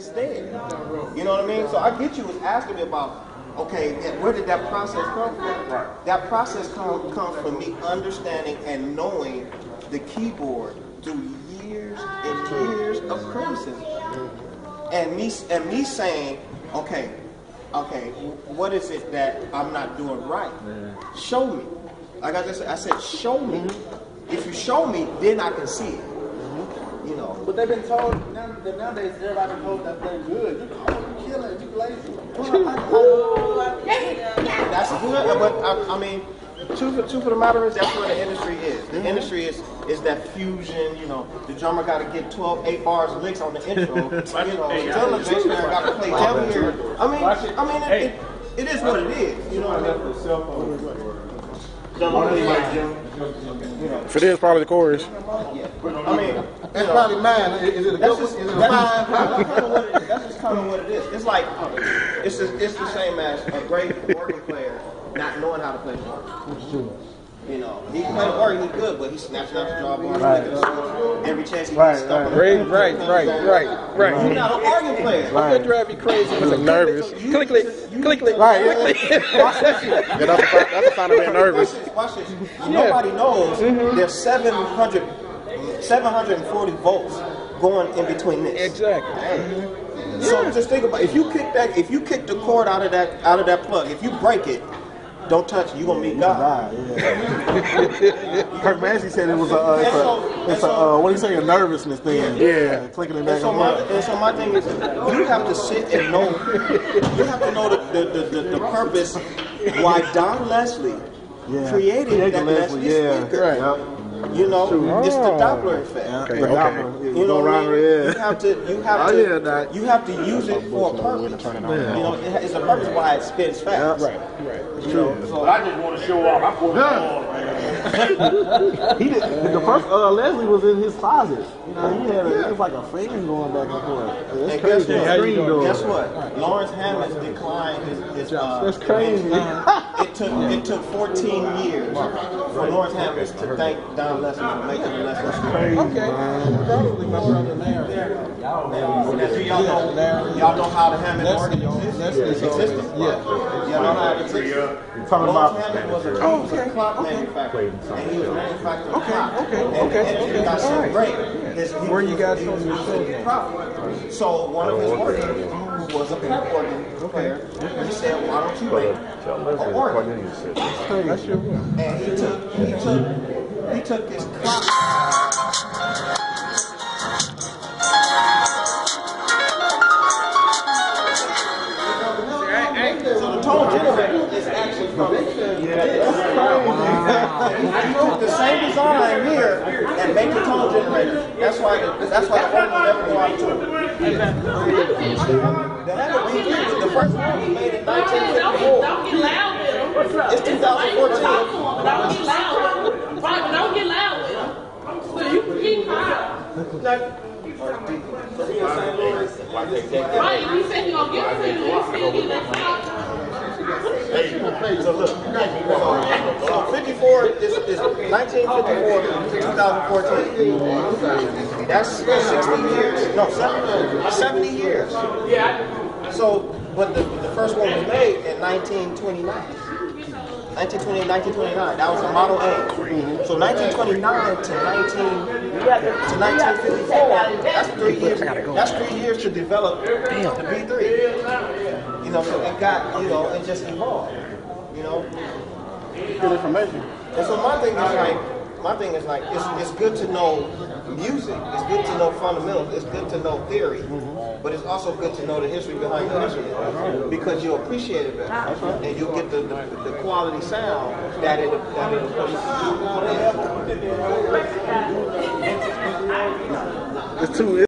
it's there. You know what I mean? So I get you was asking me about, okay, where did that process come from? Right. That process comes from me understanding and knowing the keyboard through years and years of criticism. And me saying, okay, what is it that I'm not doing right? Show me. Like I just said, I said, show me. If you show me, then I can see it. You know. But they've been told, nowadays everybody told that they're good. You kill it, you lazy. That's good, but I mean, truth of the matter is that's where the industry is. The industry is that fusion, you know, the drummer got to get 8 bars of licks on the intro, you know, tell the bass player got to play down here. I mean, it is what it is, you know what I mean? For this, probably the chorus. I mean, that's probably mine. Is it a good one? Is it a five? That's just kind of what it is. It's like, it's the same as a great organ player not knowing how to play the organ. You know, he can play the organ, he's good, but he's snatching out the drawbars, every chance he gets stuck. Right. You're not an organ player. Right. That drive you crazy. I'm nervous. Click. Right. That's a sign of being nervous. Watch this. Nobody knows there's 740 volts going in between this. Exactly. So just think about if you kick the cord out of that plug, if you break it, don't touch it. You're gonna meet God. Kirk Massey said it was what do you say, a nervousness thing. Yeah. Clicking it back. So my thing is, you have to sit and know. You have to know the purpose why Don Leslie created that Leslie speaker. Right. You know, it's the Doppler effect. Okay. You know what I mean? You have to use it for a purpose. You know, it's a purpose why it spins fast. Right. You know, so I just want to show off. I'm going He did. The first Leslie was in his closet. You know, he had it was like a fan going back and forth. And guess what? Lawrence Hammond's decline is that's crazy. It took 14 years for Lawrence Hammond to thank Don Leslie for making the Leslie. Okay. Probably my brother Larry. Y'all know how the Hammond organ existed? Yeah. Y'all know how it existed? Lawrence Hammond was a clock manufacturer, and he was manufacturing clocks. And got so great. Where you got from your show? So one of his organs was a pep organ player. And he said, why don't you make an organ? That's your one. And he took his clock. So the tone generator is actually from he took the same design here and make the tone generator. That's why the organ never go out to it. The first one was made in 1954. Don't get loud with them. It's 2014. Don't get loud with them. Right, don't get loud with them. So you can keep quiet. Right, he said he gonna give it to you. He still get that loud. So look, so 54 is 1954 to 2014. That's 60 years. No, 70 years. So, but the first one was made in 1929. 1929. That was a Model A. So 1929 to 1954. That's 3 years. That's 3 years to develop the B3. You know, so it got, you know, it just evolved. You know. Good information. And so my thing is like, it's good to know music. It's good to know fundamentals. It's good to know theory. But it's also good to know the history behind the history, because you'll appreciate it better, and you'll get the quality sound that it It's too.